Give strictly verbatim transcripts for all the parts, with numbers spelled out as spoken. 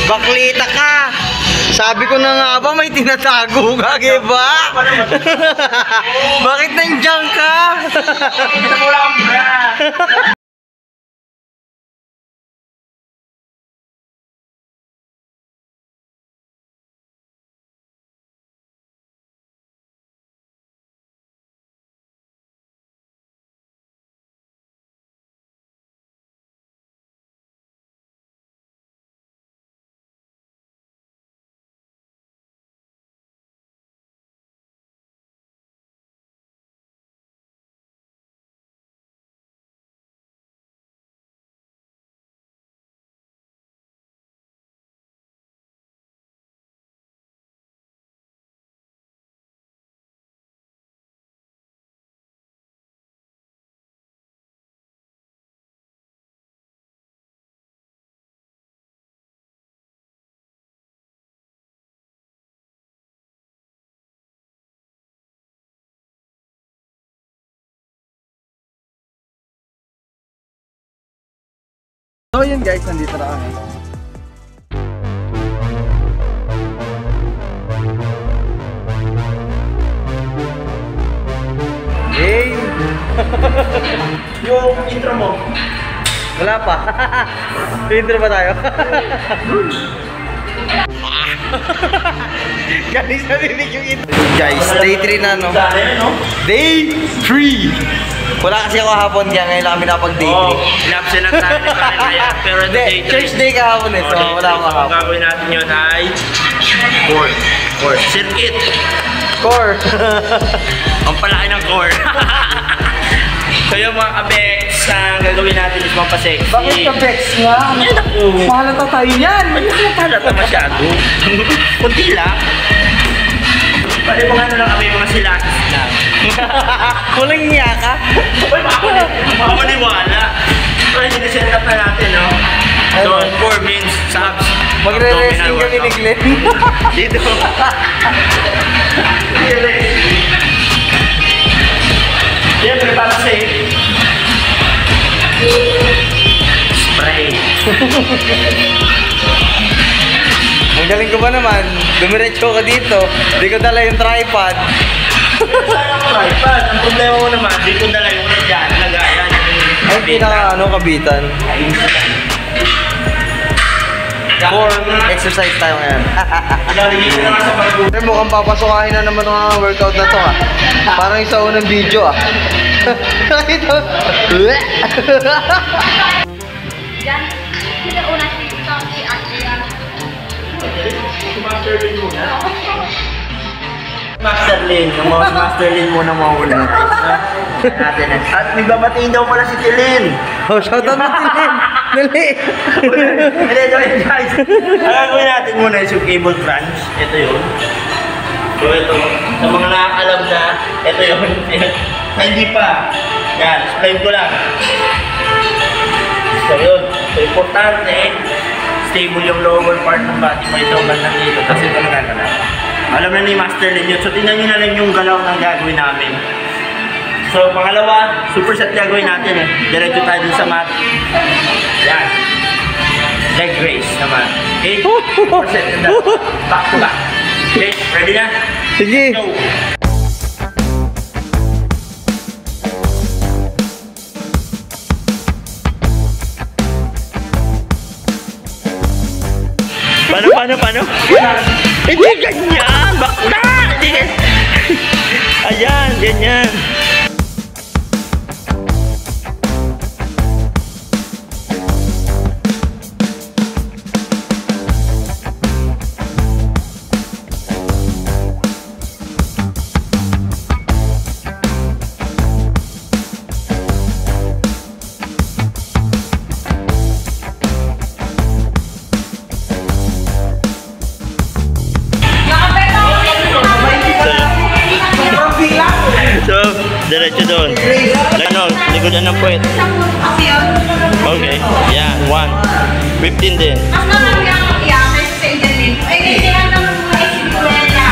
Baklita ka. Sabi ko na nga ba, may tinatago ka, diba? Bakit nandiyan ka? So yun guys, nandito na kami. Hey! Yung intro mo. Wala pa. Intro ba tayo? Galing sa rinig yung intro. Guys, day three na no? Day three! Wala kasi ako hapon kaya ngayon lang kami napag-day three. Oo, inapsin lang tayo ni Kanaya. Pero ito day three. Church day kahapon eh, so wala akong hapon. Ang gagawin natin yun ay core. Core. Circuit. Core. Ang palaki ng core. So yung mga kabeks, ang gagawin natin is mampasexy. Bakit ka-bex nga? Mahalata tayo yan! Ba't mo palata masyado? Kunti lang. Pwede mo nga na lang kami mga silasis lang. Kulang niya ka? Uy, makapaniwala. Uy, siniset up na natin, no? So, core means subs. Magre-resting kami ni Glenn. Dito. Siyempre, para safe. Spray. Ang galing ko ba naman? Dumiretso ka dito. Hindi ko dala yung tripod. Sayang tripod. Ang problema mo naman, di ko dala yung dyan. Lagayan. Ay, pinaka ano, kabitan. Core exercise tayo ngayon. Mukhang papasukahin na naman ng workout na to ah. Parang yung sa unang video ah. Ito. Yan, sila una si Tommy at Ian. Master Lin muna. Master Lin. Yung mga si Master Lin muna mawala. Natin. At nagbabatiin daw pala si Tilin. Oh, shoutout mo Tilin. Dali. Hindi, join guys. Ang gagawin natin muna is yung cable crunch. Ito yun. So ito, sa mga nakakalam na, ito yun. Hindi pa. Yan, explain ko lang. So yun. So importante, stable yung lower part ng body mo. Ito bandang dito. Kasi ito nagagalaw. Alam na ni Master Lin yun. So tingnan nyo na lang yung galaw ng gagawin namin. So pangalawa, superset gagawin natin eh. Diretso tayo dun sa mat. Yan. Leg raise naman. Okay? Superset and that. Back to back. Okay? Ready na? Sige. Go! Paano, paano, paano? Hindi ganyan! Bakla! Hindi ganyan! Ayan, ganyan! Diretso doon. Ganon, likodan ng puwet. Okay, yan, one. fifteen din. Mas marami ang iyak kasi sa Indian din. Ay, kasi lang naman mga isipuleta.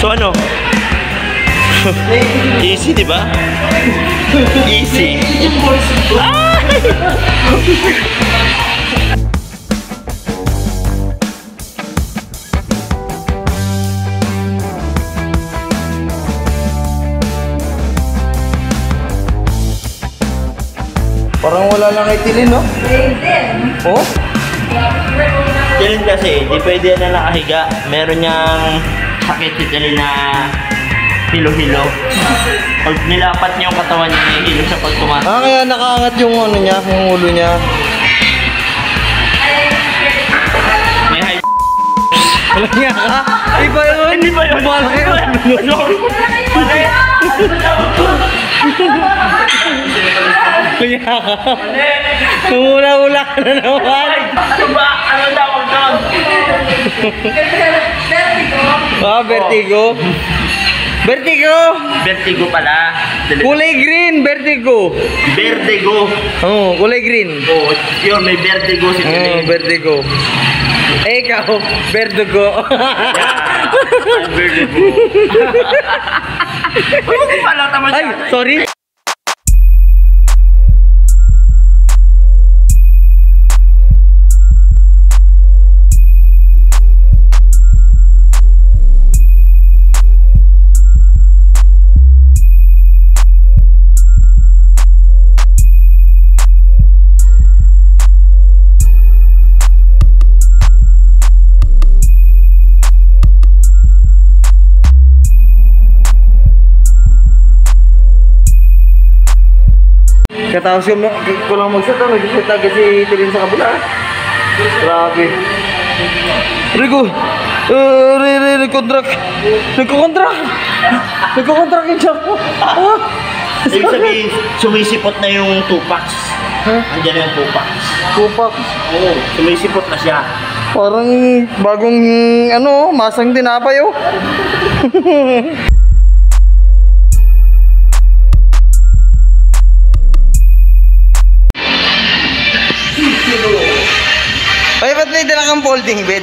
So ano? Easy, di ba? Easy. Parang wala lang kay Tilin, no? Oh? Tilin kasi, di pwede yan na nakahiga. Meron niyang sakit si Tilin na hilo-hilo. Pag nilapat niya yung katawan niya, nahihilo siya pag tumatas. Ah, kaya nakaangat yung ano niya, yung ulo niya. May high. Wala nga ka? Iba yun? Hindi ba yun? Malaki yun. Kaya ka? Namula-ula ka na naman. Ano ba? Ano tawag doon? Ah, vertigo. Vertigo! Vertigo pala. Kulay green, vertigo. Vertigo. Oo, oh, kulay green. Oo, yun, may vertigo si Oo, Tilin. vertigo. Eh, ikaw, vertigo. I'm vertigo. Ano ko pala tama Ay, sorry. Katapos yung ko lang mag-set, nag-set agad si Tilin sa kabila. Grabe. Rico, uh, re, re, nag-contract. Nagko-contract. Nagko-contract yung siya ko. Ah. Ibig sabihin, sumisipot na yung two packs. Andiyan na yung two packs. Kupak. Oo, sumisipot na siya. Parang bagong ano, masang tinapay oh. Ay, ba't may dala kang folding bed?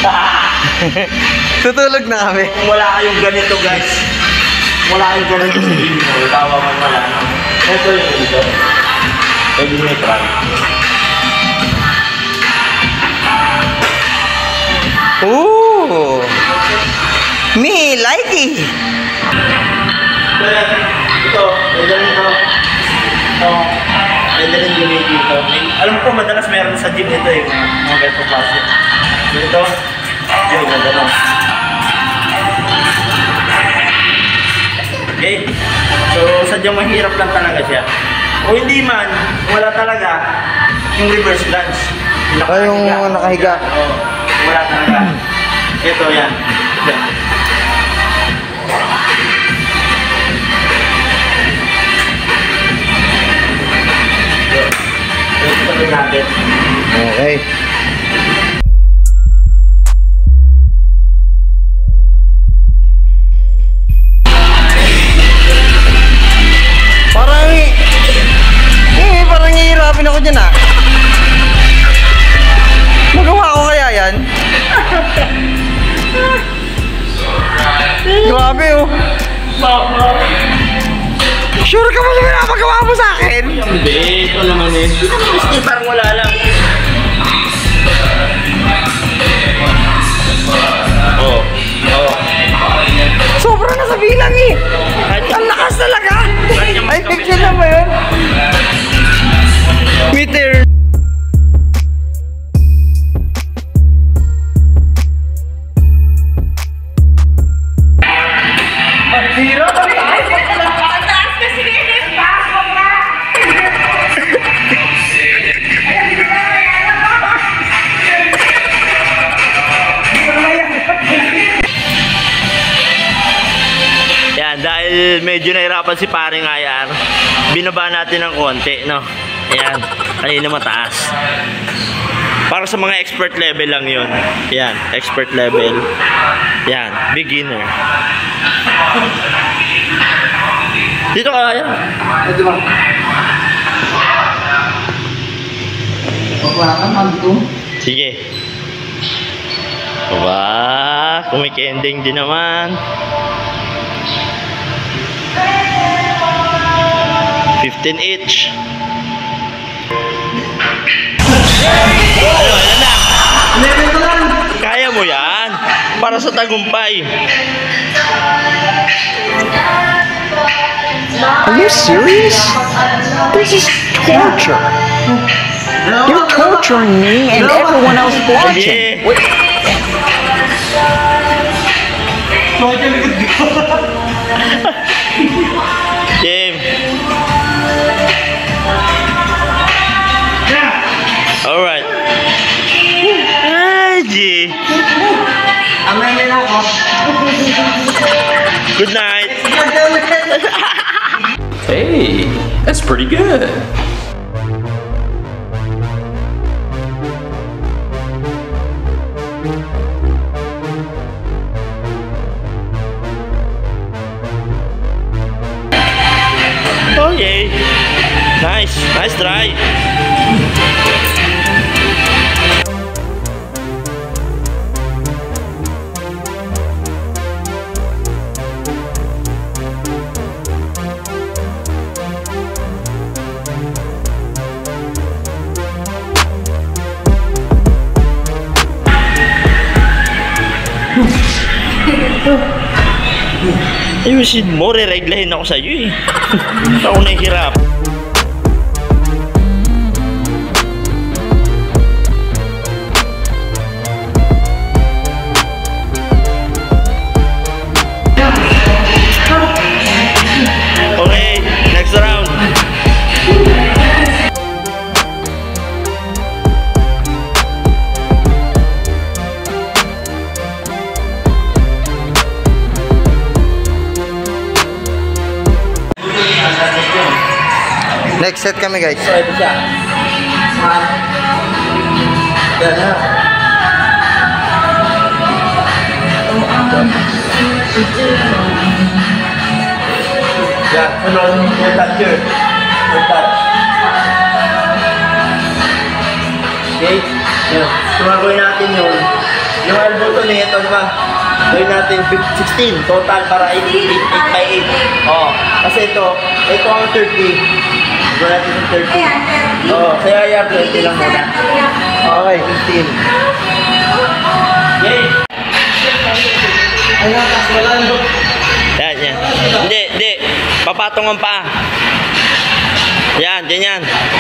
Tutulog na kami. Kung wala kayong ganito guys, wala kayong ganito sa inyo, tawa man wala. Ito yung dito. Pwede nyo i-try. Ooh! Me like it! Ito, pwede rin ito. Ito, pwede rin gawin dito. Alam ko madalas meron sa gym ito eh, mga ganitong klase. Ito, yun, ganda no. Okay, so sadyang mahirap lang talaga siya. O hindi man, wala talaga yung reverse lunge. Ay, yung nakahiga. Oo, wala talaga. Ito yan. Yan. Ito natin. Okay. Parang eh, parang hihirapin ako dyan ah. Magawa ko kaya yan? Grabe oh. Sure ka ba sa pinapagawa mo sa akin? Hindi, ito naman eh. Hindi, parang wala lang. Oo. Oo. Sobra na sa bilang eh. Ang lakas talaga. Ay, picture na ba yun? Meter. Dahil medyo nahirapan si paring I R, binaba natin ng konti, no? Ayan, kanina mataas. Para sa mga expert level lang yun. Ayan, expert level. Ayan, beginner. Dito ka kaya? Ito ba? Wala ka man ito. Sige. Aba, kumikending din naman. fifteen each. Ano, ano na? eleven ko lang. Kaya mo yan. Para sa tagumpay. Are you serious? This is torture. You're torturing me and everyone else watching. Sige. Game. Alright. Ay, G. Amen na ako. Good night. Hey, that's pretty good. Okay. Nice. Nice try. Ayusin mo, re-reglahin ako sa'yo eh. Ako nahihirap. Okay, next round. Next set kami guys. So, ito siya. Yan na. Yan, sunod. Yung touch yun. Yung touch. Okay? Yan. So, gagawin natin yun. Yung elbow to na ito, di ba? Gawin natin sixteen total para eight by eight. Oh, kasi ito, ito ang thirty. Gawin natin yung thirty. Oh, kaya yan, twenty lang muna. Okay, fifteen. Yay! Ay, natas wala no. Yan, yan. Hindi, hindi. Papatungan pa. Yan, ganyan.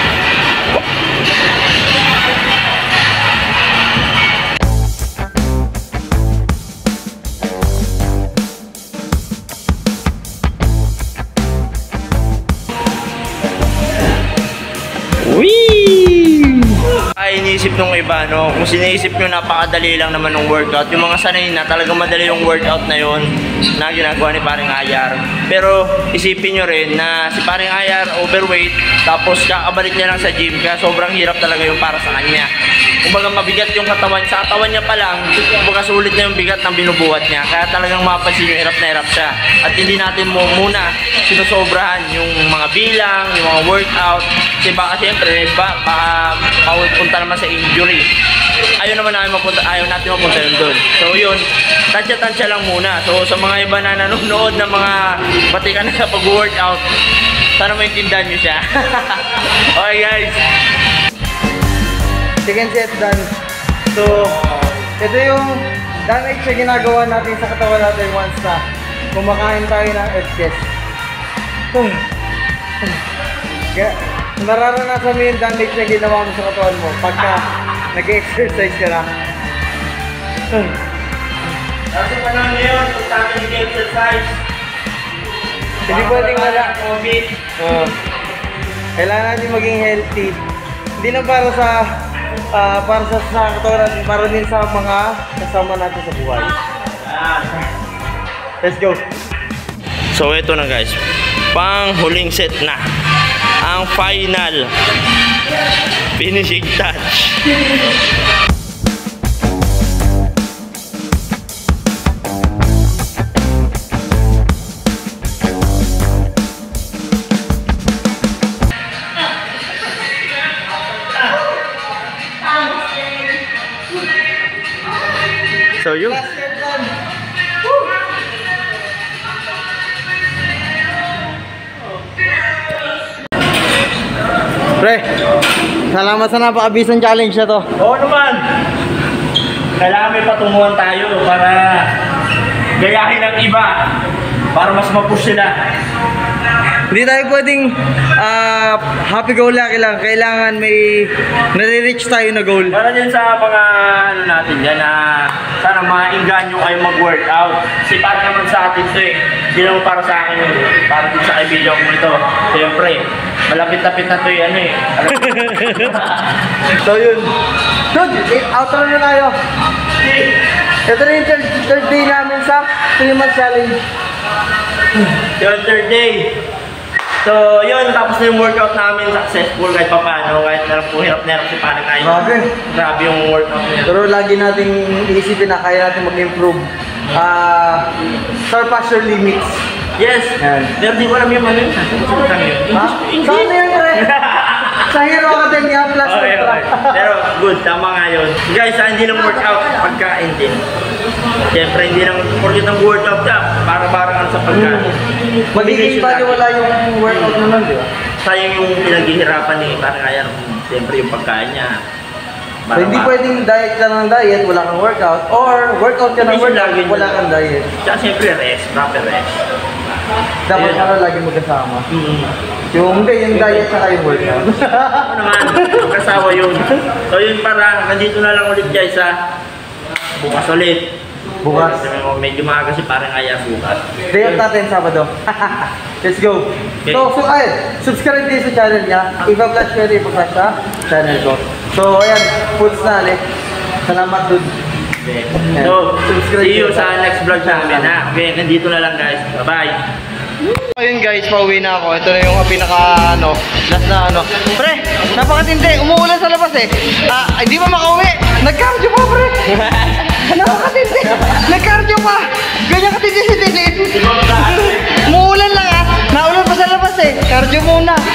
Whee! Ay, iniisip nung iba, no? Kung sinisip nyo, napakadali lang naman ng workout. Yung mga sanay na, talagang madali yung workout na yon na ginagawa ni Paring Ayar. Pero, isipin nyo rin na si Paring Ayar, overweight, tapos kakabalik niya lang sa gym, kaya sobrang hirap talaga yung para sa kanya. Kumbaga, mabigat yung katawan. Sa katawan niya pa lang, kumbaga sulit na yung bigat ng binubuhat niya. Kaya talagang mapapansin yung hirap na hirap siya. At hindi natin mo muna sinusobrahan yung mga bilang, yung mga workout. Kasi baka siyempre, ba, baka mapunta naman sa injury. Ayaw naman namin mapunta, ayaw natin mapunta yun doon. So yun, tansya-tansya lang muna. So sa mga iba na nanonood ng mga batikan na sa pag-workout, sana maintindihan nyo siya. Okay guys. Second set done. So, ito yung damage na ginagawa natin sa katawan natin once na kumakain tayo ng F C S. Hmm. Kaya, nararanasan mo yung damage na ginawa mo sa katawan mo pagka nag-exercise ka na. Hmm. Kasi pa naman ngayon, kung tayo nag-exercise, Hindi pwedeng wala. COVID. Uh, kailangan natin maging healthy. Hindi lang para sa ah, para sa, sa katawan natin, para din sa mga kasama natin sa buhay. Let's go. So ito na guys, pang huling set na, ang final finishing touch. So yun. Pre, salamat sa napakabisang challenge na to. Oo naman. Kailangan may patunguhan tayo para gayahin ang iba. Para mas mapush sila. Hindi tayo pwedeng ah, happy-go-lucky lang. Kailangan may nare-reach tayo na goal. Para din sa mga ano natin dyan na sana mainggan nyo kayo mag-workout. Kasi para naman sa atin to eh. Hindi naman para sa akin yun. Para din sa kaibigan ko ito. Siyempre, malapit-lapit na to eh. Ano eh. So yun. Dude, eh, outro na tayo. Ito na yung third, third day namin sa three month challenge. Yung third day. So, yun, tapos na yung workout namin successful kahit pa paano, kahit na po hirap na hirap si Panic tayo. Grabe. Grabe yung workout niya. Pero lagi nating iisipin na kaya natin mag-improve. Ah, surpass your limits. Yes! Yan. Pero di ko alam yung ano yun. Saan yun? Ha? Saan yun, pre? Sa Hero Academia Plus. Okay, okay. Pero good, tama nga yun. Guys, ah, hindi lang workout, pagkain din. Siyempre, hindi lang porkit ng workout ka, para-parang sa pagkain. Magiging bali wala yung workout naman, di ba? Sayang yung pinaghihirapan ni parang kaya, siyempre yung pagkain niya. So, hindi pwedeng diet ka ng diet, wala kang workout. Or workout ka ng Hindi siya workout, lagi wala na- kang diet. Tsaka siyempre rest, proper rest. Dapat Ayun. ano lagi magkasama. Mm. Yung hindi, yung diet saka yung workout. Ako naman, kasawa yun. So yun para, nandito na lang ulit guys ha. Bukas ulit. Bukas. Kasi medyo maaga si parang Aya bukas. Day off natin, Sabado. Let's go. Okay. So, so ay, subscribe din sa channel niya. Iba Flash Pero, Iba Flash sa channel ko. So, ayan, puts na ulit. Salamat, dude. Okay. So, see you sa next vlog namin ha. Okay, nandito na lang guys. Bye-bye. Ayun guys, pauwi na ako. Ito na yung pinaka ano, last na ano. Pre, napakatindi. Umuulan sa labas eh. Ah, hindi pa makauwi. Nag-cardio pa, pre. Napakatindi. Nag-cardio pa. Ganyan katindi si Tinit. Umuulan lang ah. Naulan pa sa labas eh. Cardio muna.